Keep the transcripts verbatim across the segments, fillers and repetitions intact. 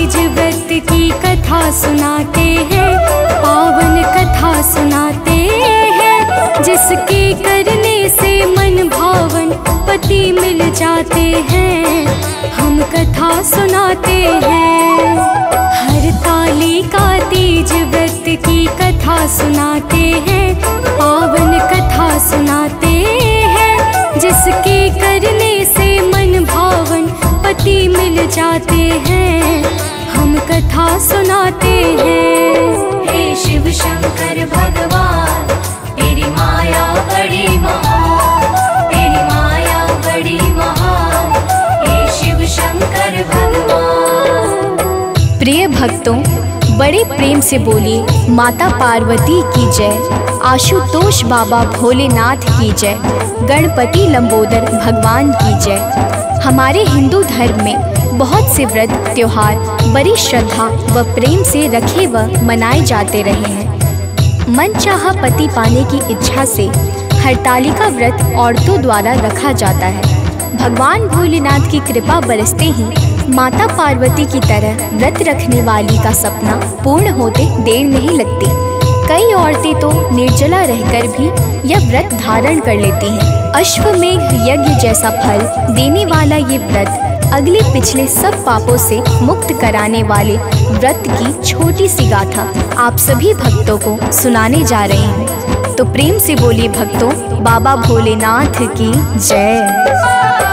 तीज व्रत की कथा सुनाते हैं, पावन कथा सुनाते हैं, जिसके करने से मन भावन पति मिल जाते हैं, हम कथा सुनाते हैं। हरताली का तीज व्रत की कथा सुनाते हैं, पावन कथा सुनाते हैं, जिसके करने से मन भावन पति मिल जाते हैं, हम कथा सुनाते हैं। हे शिव शंकर भगवान, तेरी माया बड़ी महान, तेरी माया बड़ी महान, हे शिव शंकर भगवान। प्रिय भक्तों, बड़े प्रेम से बोलिए माता पार्वती की जय, आशुतोष बाबा भोलेनाथ की जय, गणपति लंबोदर भगवान की जय। हमारे हिंदू धर्म में बहुत से व्रत त्योहार बड़ी श्रद्धा व प्रेम से रखे व मनाए जाते रहे हैं। मनचाहा पति पाने की इच्छा से हरतालिका व्रत औरतों द्वारा रखा जाता है। भगवान भोलेनाथ की कृपा बरसते ही माता पार्वती की तरह व्रत रखने वाली का सपना पूर्ण होते देर नहीं लगती। कई औरतें तो निर्जला रहकर भी यह व्रत धारण कर लेती हैं। अश्वमेघ यज्ञ जैसा फल देने वाला ये व्रत अगले पिछले सब पापों से मुक्त कराने वाले व्रत की छोटी सी गाथा आप सभी भक्तों को सुनाने जा रहे हैं। तो प्रेम से बोलिए भक्तों, बाबा भोलेनाथ की जय।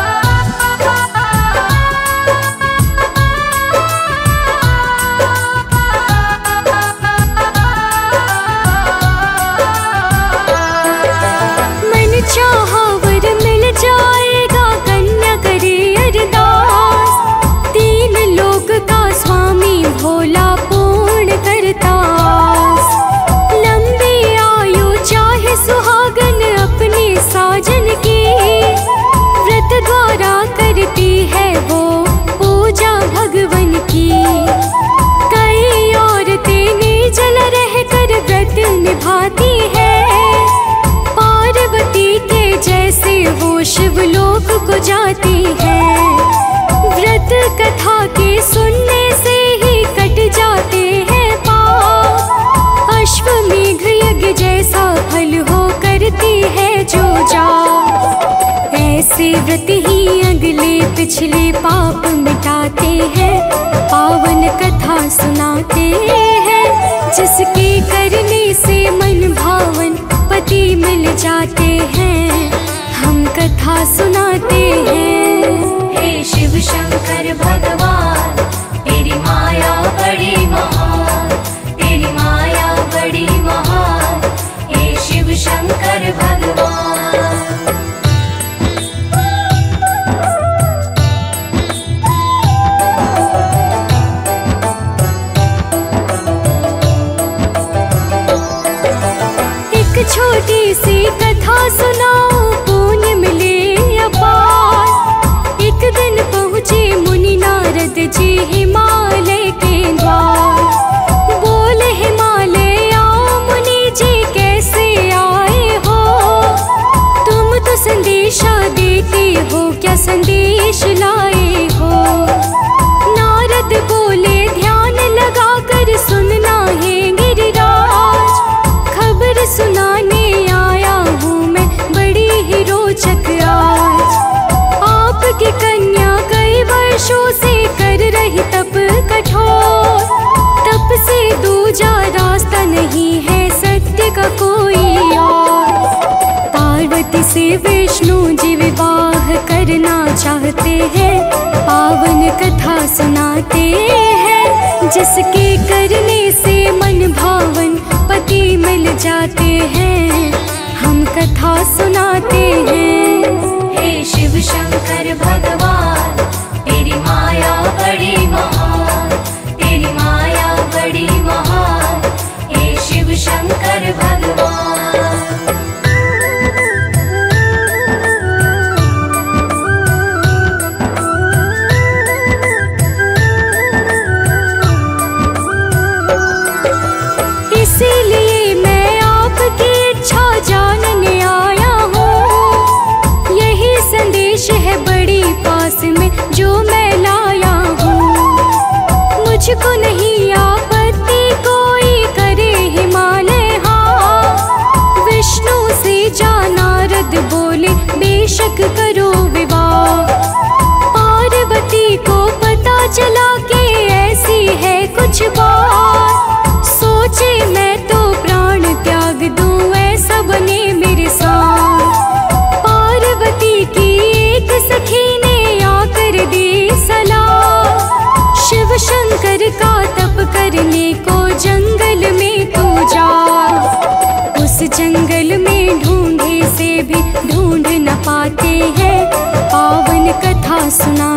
शिवलोक को जाती है, व्रत कथा के सुनने से ही कट जाते हैं पाप। अश्वमेघ यज्ञ जैसा फल हो करती है जो जा, ऐसे व्रत ही अगले पिछले पाप मिटाते हैं, पावन कथा सुनाते हैं, जिसके करने से मन भावन पति मिल जाते हैं, हम कथा सुनाते हैं। हे शिव शंकर भगवान, तेरी माया बड़ी महान, तेरी माया बड़ी महान, हे शिव शंकर भगवान। एक छोटी सी कथा सुनाओ, पुण्य मिले अपार। एक दिन पहुँचे मुनि नारद जी हिमालय के द्वार, बोले हिमालय आओ मुनि जी कैसे आए हो, तुम तो संदेशा देते हो, क्या संदेश लाए हो। नारद बोले ध्यान लगा कर सुनना है गिरिराज, खबर सुनाने आया हूँ मैं बड़ी ही रोचक आज। आपकी कन्या कई वर्षों से कर रही तप कठोर, तप से दूजा रास्ता नहीं है सत्य का कोई और। पार्वती से विष्णु जी विवाह करना चाहते हैं, पावन कथा सुनाते हैं, जिसके करने से मन भावन पति मिल जाते हैं, हम कथा सुनाते हैं। हे शिव शंकर भगवान, तेरी माया बड़ी महान, तेरी माया बड़ी महान, हे शिव शंकर भगवान। इसीलिए मैं आपकी इच्छा जानने आया हूँ, यही संदेश है बड़ी पास में जो मैं ला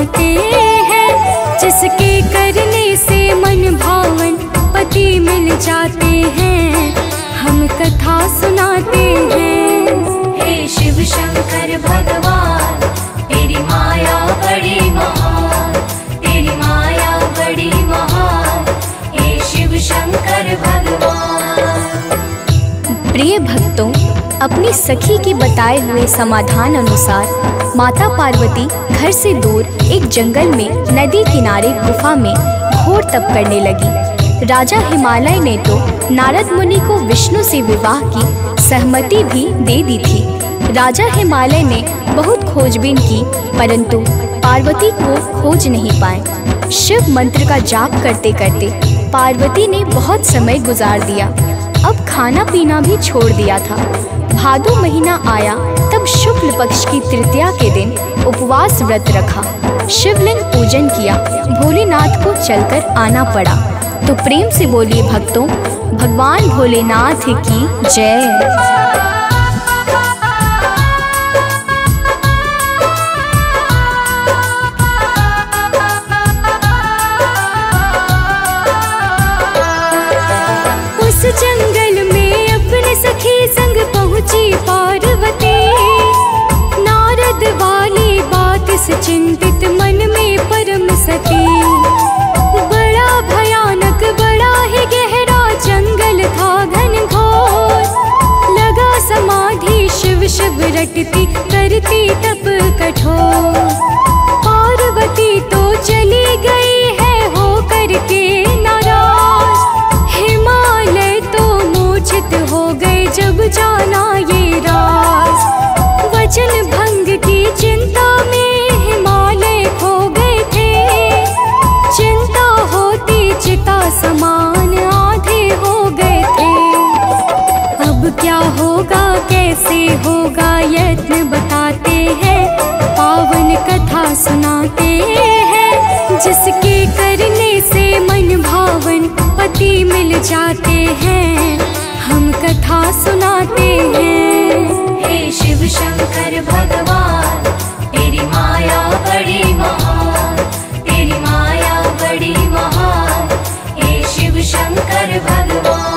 सुनाते हैं, जिसके करने से मन भावन पति मिल जाते हैं, हम कथा सुनाते हैं। हे शिव शंकर भगवान, तेरी माया बड़ी महान, तेरी माया बड़ी महान, हे शिव शंकर भगवान। प्रिय भक्तों, अपनी सखी के बताए हुए समाधान अनुसार माता पार्वती घर से दूर एक जंगल में नदी किनारे गुफा में घोर तप करने लगी। राजा हिमालय ने तो नारद मुनि को विष्णु से विवाह की सहमति भी दे दी थी। राजा हिमालय ने बहुत खोजबीन की, परंतु पार्वती को खोज नहीं पाए। शिव मंत्र का जाप करते करते पार्वती ने बहुत समय गुजार दिया। अब खाना पीना भी छोड़ दिया था। भादो महीना आया, तब शुक्ल पक्ष की तृतीया के दिन उपवास व्रत रखा, शिवलिंग पूजन किया। भोलेनाथ को चलकर आना पड़ा। तो प्रेम से बोलिए भक्तों, भगवान भोलेनाथ की जय। जंगल में अपने सखी संग पहुंची पार्वती, नारद वाली बात से चिंतित मन में परम सती। बड़ा भयानक बड़ा ही गहरा जंगल था घनघोर, लगा समाधि शिव शिव रटती करती तप कठोर। पार्वती तो चली गई है हो करके नाराज, हिमालय तो मूर्छित हो गए जब जाना ये राज। वचन भंग की चिंता में हिमालय खो गए थे, चिंता होती चिता समान आधे हो गए थे। अब क्या होगा कैसे होगा यत्न बताते हैं, पावन कथा सुनाते हैं, जिसके करने से मन भावन पति मिल जाते हैं, हम कथा सुनाते हैं। हे शिव शंकर भगवान, तेरी माया बड़ी महान, तेरी माया बड़ी महान, हे शिव शंकर भगवान।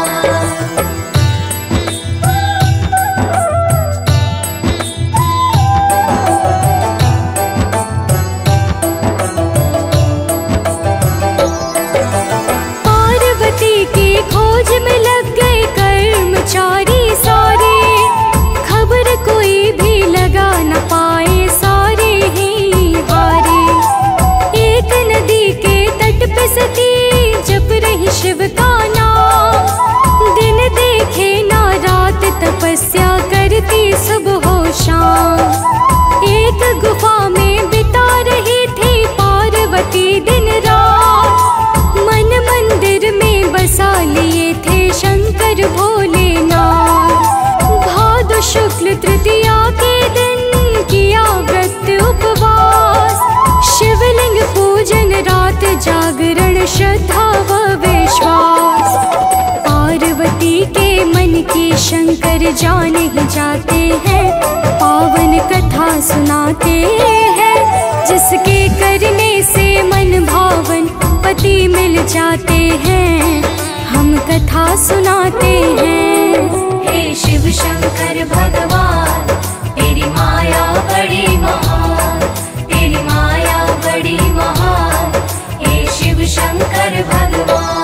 खोज में लग गए कर्मचारी सारे, खबर कोई भी लगा न पाए, सारे ही हारे। एक नदी के तट पे सती जप रही शिव का नाम, दिन देखे ना रात तपस्या करती सुबह हो शाम। एक गुफा में बिता रही थी पार्वती दिन रात, मन मंदिर में बसा लिए थे शंकर भोलेनाथ। भादो शुक्ल तृतीया के दिन किया व्रत उपवास, शिवलिंग पूजन रात जागरण श्रद्धा व विश्वास। पार्वती के मन की शंकर जान ही जाते हैं, पावन कथा सुनाते हैं, जिसके करने से मन भावन पति मिल जाते हैं, हम कथा सुनाते हैं। हे शिव शंकर भगवान, तेरी माया बड़ी महान, तेरी माया बड़ी महान, हे शिव शंकर भगवान।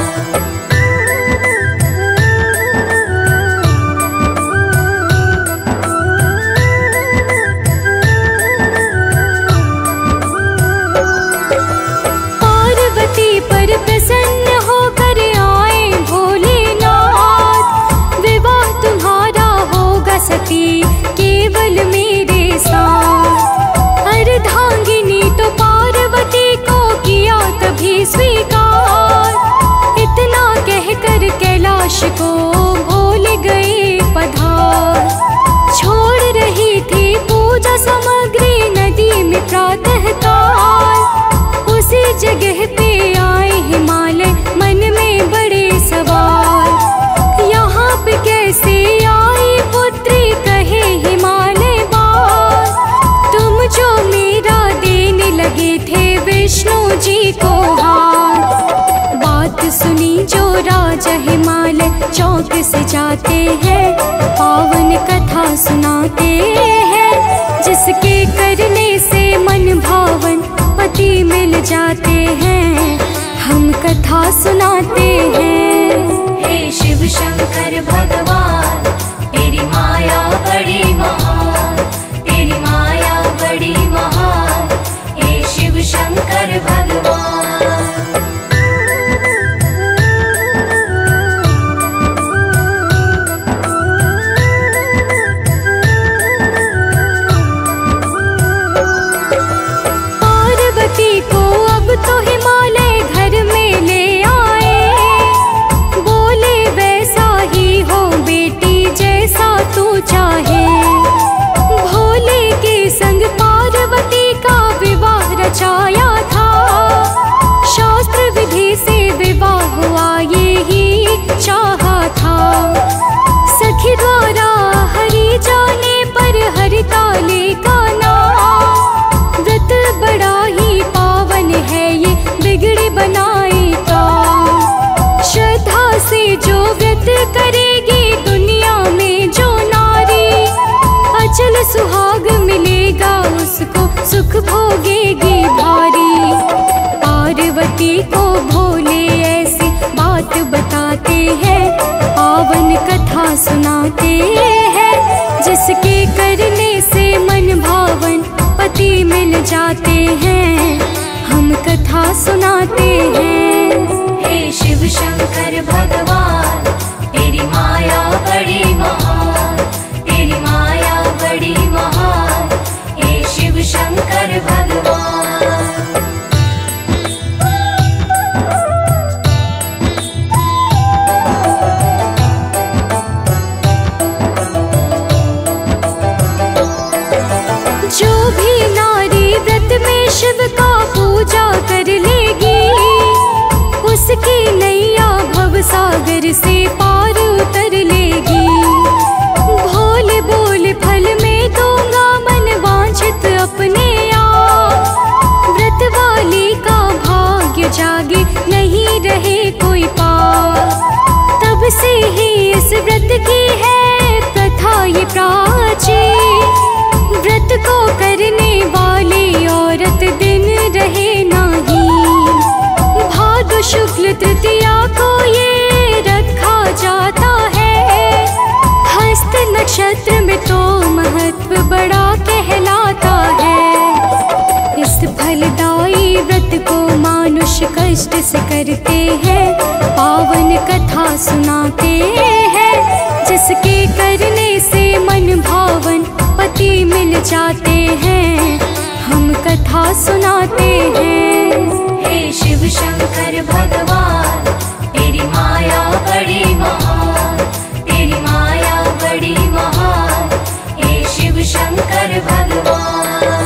प्रसन्न होकर आए भोलेनाथ, विवाह तुम्हारा होगा सती केवल मेरे साथ। अर्धांगिनी तो पार्वती को किया तभी स्वीकार, से जाते हैं, पावन कथा सुनाते हैं। जिसके करने से मन भावन पति मिल जाते हैं, हम कथा सुनाते हैं। हे शिव शंकर भगवान, तेरी माया बड़ी महान, तेरी माया बड़ी महान। हे शिव शंकर भगवान। पार्वती को अब तो हिमालय घर में ले आए, बोले वैसा ही हो बेटी जैसा तू चाहे। भोले के संग पार्वती का विवाह रचाया था, शास्त्र विधि से विवाह हुआ ये ही चाहा था। सखी द्वारा हरि जाने पर हरिताले का नाम, व्रत बड़ा ही पावन है ये बिगड़े बनाए का। श्रद्धा से जो व्रत करेगी दुनिया में जो नारी, अचल सुहाग मिलेगा उसको सुख भोगेगी भारी। पार्वती को भोले ऐसी बात बताते हैं, पावन कथा सुनाते हैं। जिसके करने से मन भावन पति मिल जाते हैं, हम कथा सुनाते हैं। हे शिव शंकर भगवान, तेरी माया बड़ी महान, तेरी माया बड़ी महान। हे शिव शंकर भगवान। जो भी नारी व्रत में शिव का पूजा कर लेगी, उसकी नैया भव सागर से पार उतर लेगी। भोले बोल फल में दूंगा मन वांछित अपने आप, व्रत वाली का भाग्य जागे नहीं रहे कोई पाप। तब से ही इस व्रत की है प्रथा ये प्राचीन, व्रत को करने वाली औरत दिन रहे नहीं। भादो शुक्ल तृतीया को ये रखा जाता है, हस्त नक्षत्र में तो महत्व बड़ा कहलाता है। इस फलदायी व्रत को मानुष कष्ट से करते हैं, पावन कथा सुनाते हैं। जिसके करने से मन भावन पति मिल जाते हैं, हम कथा सुनाते हैं। हे शिव शंकर भगवान, तेरी माया बड़ी महान, तेरी माया बड़ी महान। हे शिव शंकर भगवान।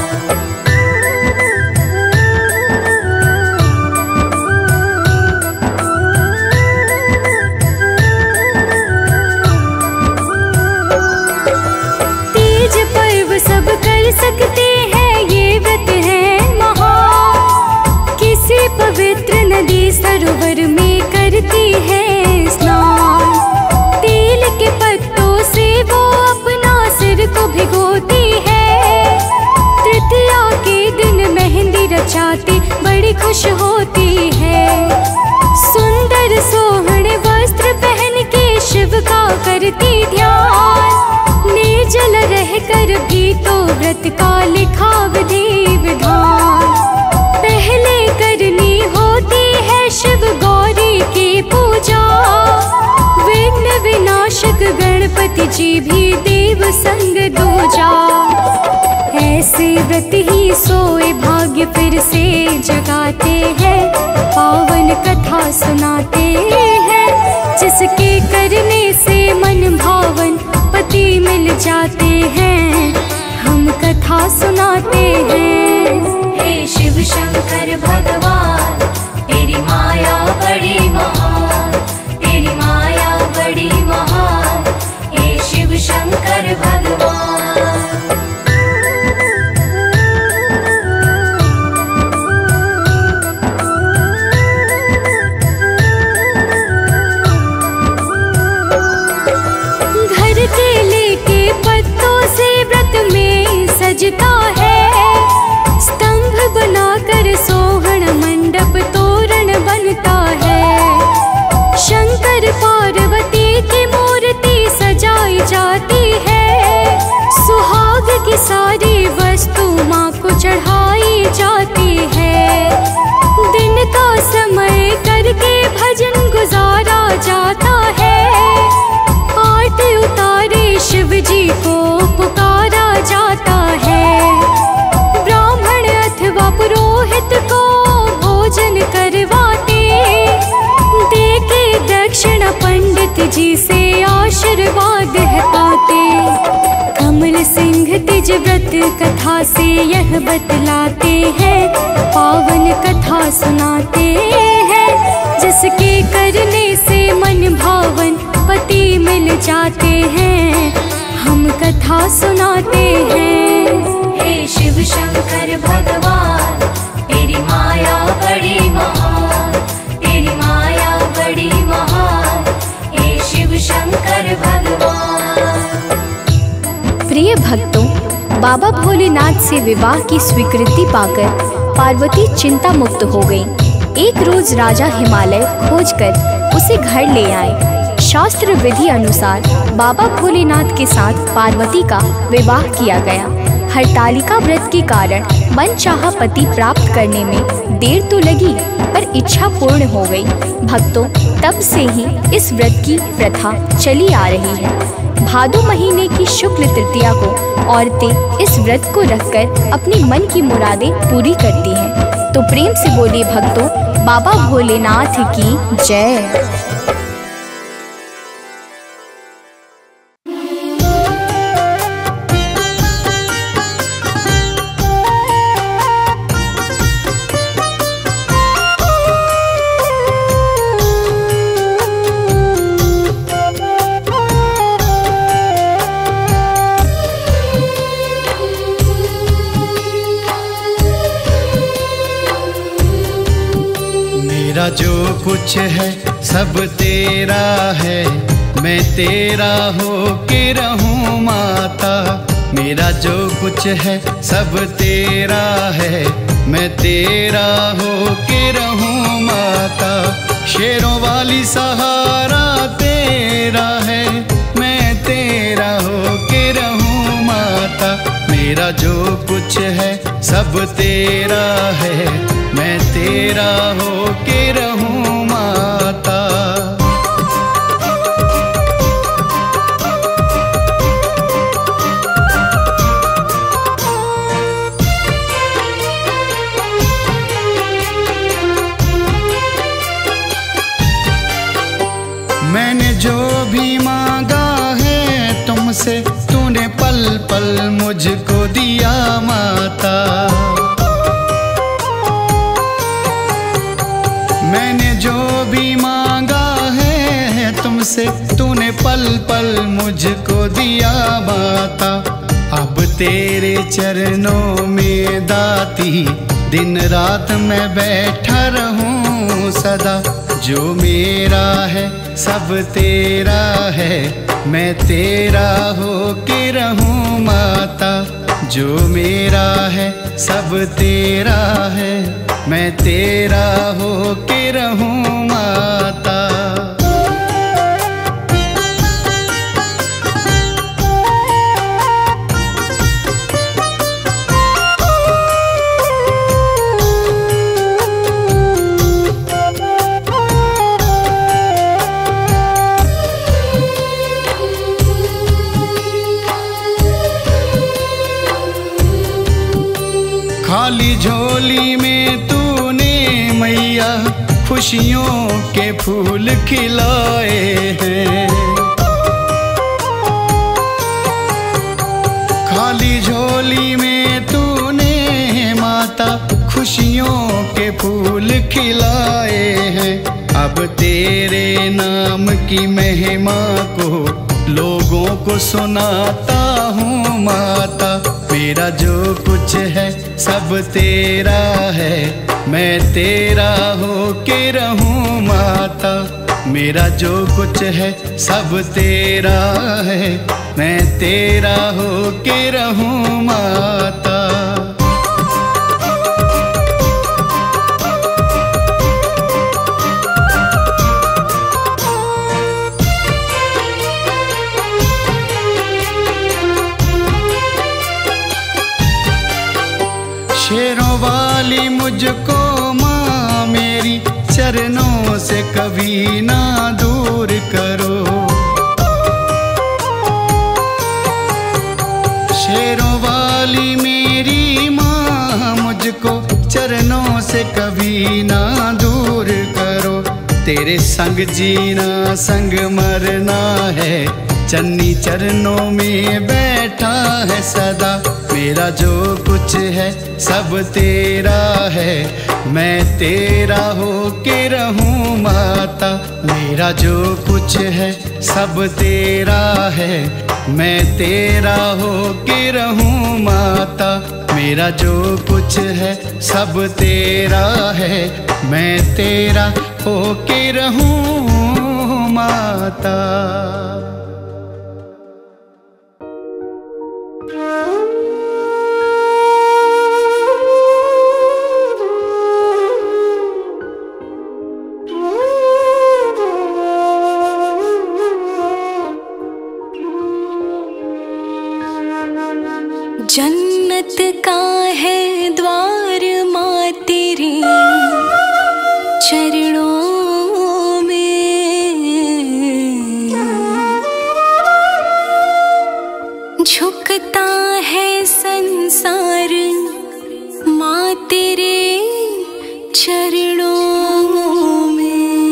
सब कर सकते हैं ये व्रत है महान, किसी पवित्र नदी सरोवर में करती है स्नान। तेल के पत्तों से वो अपना सिर को भिगोती है, तृतीया के दिन मेहंदी रचाती बड़ी खुश होती है। सुंदर सोहने वस्त्र पहन के शिव का करती ध्यान, निर्जल रह कर भी तो व्रत का लिखा विधि विधान। पहले करनी होती है शिव गौरी की पूजा, विघ्न विनाशक गणपति जी भी देव संग दूजा। ऐसे व्रत ही सोए भाग्य फिर से जगाते हैं, पावन कथा सुनाते हैं। जिसके करने से मन भावन पति मिल जाते हैं, हम कथा सुनाते हैं। हे शिव शंकर भगवान, तेरी माया बड़ी महान, तेरी माया बड़ी महान। हे शिव शंकर भगवान। चलवाते, देके दक्षिणा पंडित जी से आशीर्वाद है पाते। कमल सिंह तिज व्रत कथा से यह बतलाते हैं, पावन कथा सुनाते हैं, जिसके करने से मन भावन पति मिल जाते हैं, हम कथा सुनाते हैं। हे शिव शंकर भगवान, तेरी माया बड़ी महान, तेरी माया बड़ी महान, हे शिव शंकर भगवान। प्रिय भक्तों, बाबा भोलेनाथ से विवाह की स्वीकृति पाकर पार्वती चिंता मुक्त हो गई। एक रोज राजा हिमालय खोजकर उसे घर ले आए। शास्त्र विधि अनुसार बाबा भोलेनाथ के साथ पार्वती का विवाह किया गया। हरतालिका व्रत के कारण मनचाहा पति प्राप्त करने में देर तो लगी, पर इच्छा पूर्ण हो गई। भक्तों, तब से ही इस व्रत की प्रथा चली आ रही है। भादो महीने की शुक्ल तृतीया को औरतें इस व्रत को रखकर अपनी मन की मुरादें पूरी करती हैं। तो प्रेम से बोलिए भक्तों, बाबा भोलेनाथ की जय। मेरा जो कुछ है सब तेरा है, मैं तेरा हो के रहूं माता। मेरा जो कुछ है सब तेरा है, मैं तेरा हो के रहूं माता। शेरों वाली सहारा तेरा है, मैं तेरा हो के रहूं माता। मेरा जो कुछ है सब तेरा है, मैं तेरा हो के रहूं माता। मैंने जो भी मांगा है तुमसे, तूने पल पल मुझको दिया माता। मैंने जो भी मांगा है तुमसे, तूने पल पल मुझको दिया माता। अब तेरे चरणों में दाती, दिन रात मैं बैठा रहूं सदा। जो मेरा है सब तेरा है, मैं तेरा हो के रहूं माता। जो मेरा है सब तेरा है, मैं तेरा हो के रहूं माता। खाली झोली में तूने मैया खुशियों के फूल खिलाए हैं। खाली झोली में तूने माता खुशियों के फूल खिलाए हैं। अब तेरे नाम की महिमा को लोगों को सुनाता हूँ माता। मेरा जो कुछ है सब तेरा है, मैं तेरा हो के रहूं माता। मेरा जो कुछ है सब तेरा है, मैं तेरा हो के रहूं माता। शेरों वाली मुझको माँ मेरी, चरणों से कभी ना दूर करो। शेरों वाली मेरी माँ मुझको चरणों से कभी ना दूर तेरे संग जीना संग मरना है, चन्नी चरणों में बैठा है सदा। मेरा जो कुछ है सब तेरा है, मैं तेरा हो के रहूं माता। मेरा जो कुछ है सब तेरा है, मैं तेरा हो के रहूं माता। मेरा जो कुछ है सब तेरा है, मैं तेरा हो के रहूं माता। जन्नत का है द्वार माँ तेरे चरणों में, झुकता है संसार माँ तेरे चरणों में।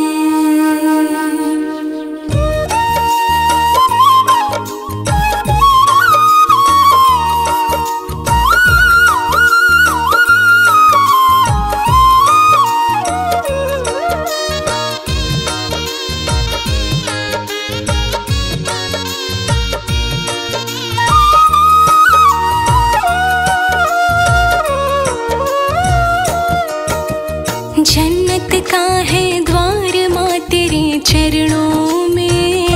जन्नत का है द्वार माँ तेरे चरणों में,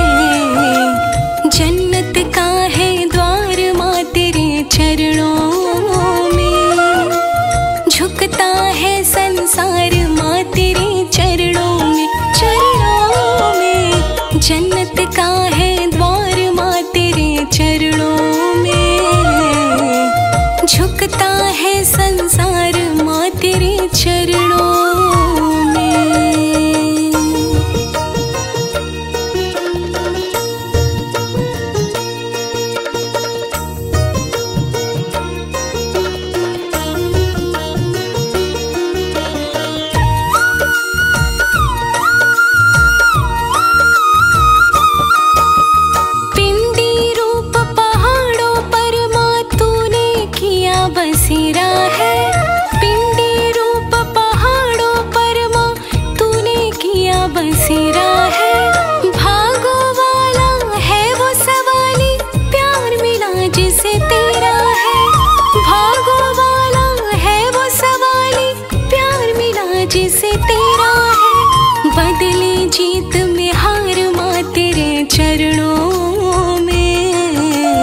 जन्नत का है द्वार माँ तेरे चरणों में, झुकता है संसार माँ तेरे चरणों में, चरणों में। जन्नत का है द्वार माँ तेरे चरणों में, झुकता है संसार माँ तेरे चरणों में। पिंडी रूप पहाड़ों पर माँ तूने किया बसेरा है, पिंडी रूप पहाड़ों पर माँ तूने किया बसेरा है। भागो वाला है वो सवाली, प्यार मिला जिसे तेरा है। भागो वाला है वो सवाली, प्यार मिला जिसे तेरा है। बदले जीत में हार माँ तेरे चरणों में,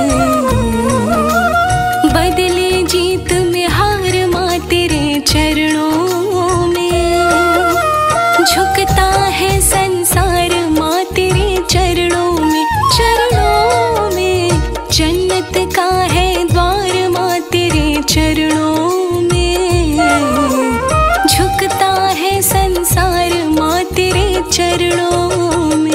बदले जीत में हार माँ तेरे चरणों में, झुकता है संसार माँ तेरे चरणों में, चरणों में। जन्नत का है द्वार माँ तेरे चरणों में, झुकता है संसार माँ तेरे चरणों में।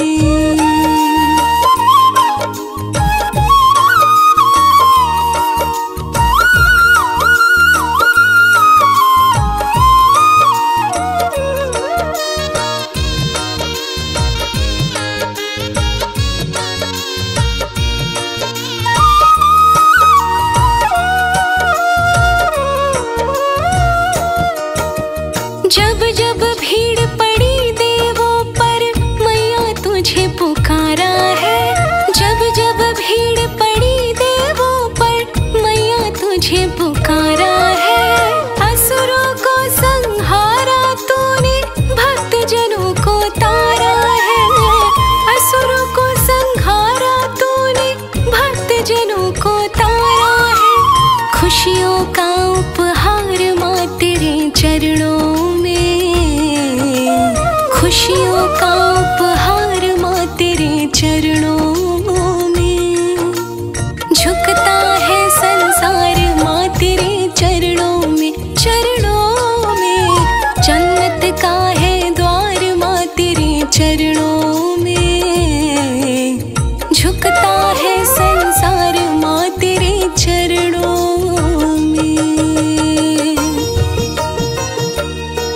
जब जब भीड़ पड़ी देवों पर मैया तुझे पुकारा है, जब जब भीड़ पड़ी देवों पर मैया तुझे पुकारा है। असुरों को संहारा तूने, भक्त जनों को तारा है। असुरों को संहारा तूने, भक्त जनों को तारा है। खुशियों का उपहार माँ तेरे चरणों में, खुशियों का उपहार माँ तेरे चरणों में, झुकता है संसार माँ तेरे चरणों में, चरणों में। जन्नत का है द्वार माँ तेरे चरणों में, झुकता है संसार माँ तेरे चरणों में।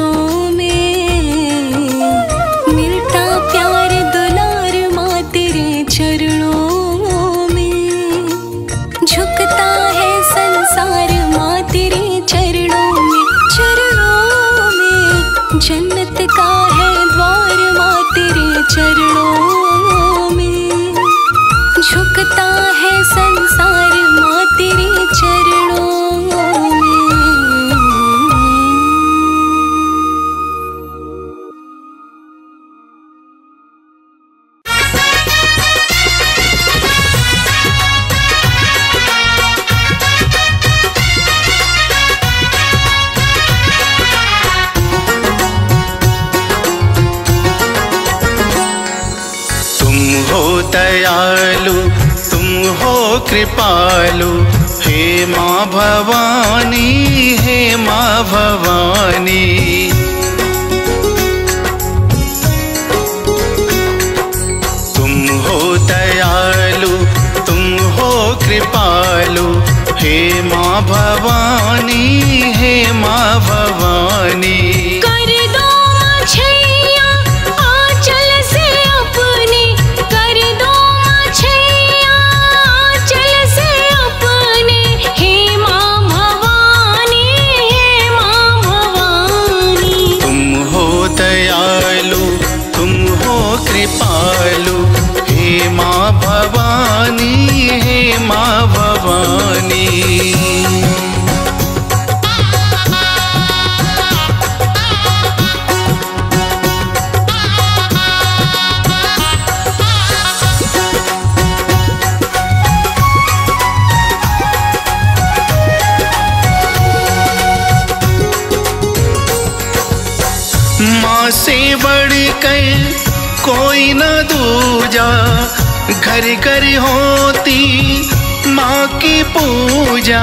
चरणों में, मिलता प्यार दुलार माँ तेरे चरणों में। झुकता है संसार माँ तेरे चरणों में, चरणों में। जन्नत का है द्वार माँ तेरे चरणों में। झुकता है संसार माँ तेरे चरणों में। दयालु तुम हो कृपालु, हे माँ भवानी, हे माँ भवानी। तुम हो दयालु तुम हो कृपालु, हे माँ भवानी, हे माँ भवानी। कृपालु हे माँ भवानी, हे माँ भवानी। माँ से बढ़कर कोई न दूजा, घर घर होती माँ की पूजा।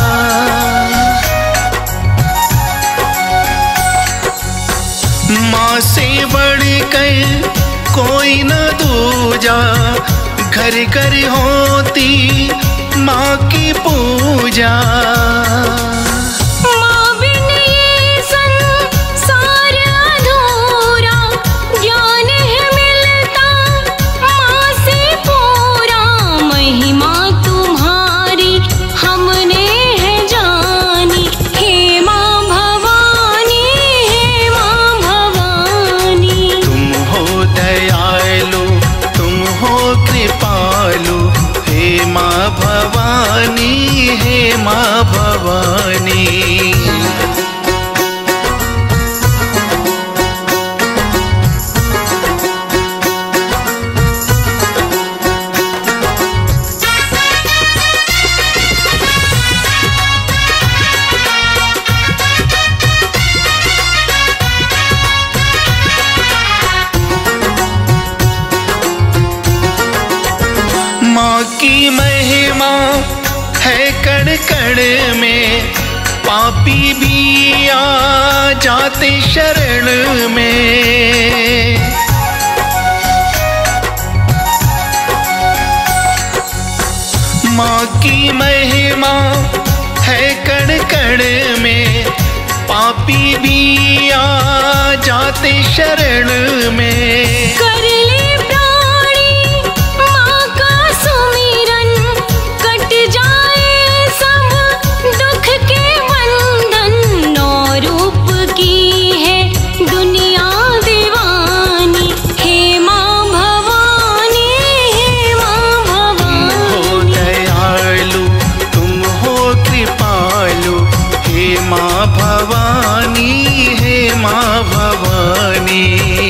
माँ से बढ़कर कोई न दूजा, घर घर होती माँ की पूजा। माँ भवानी, हे माँ भवानी। माँ की महिमा है कण कण में, पापी भी आ जाते शरण में। माँ की महिमा है कण कण में, पापी भी आ जाते शरण में। कर ले माँ भवानी, हे माँ भवानी।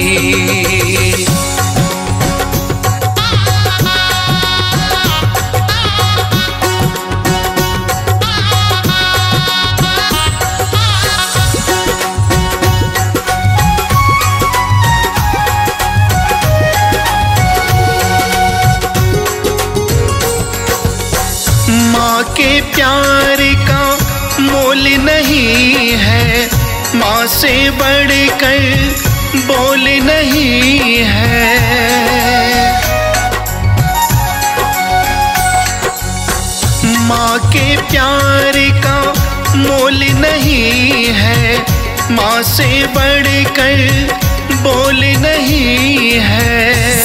माँ के प्यार का मोल नहीं है, माँ से बढ़कर बोल नहीं है। माँ के प्यार का मोल नहीं है, माँ से बढ़कर बोल नहीं है।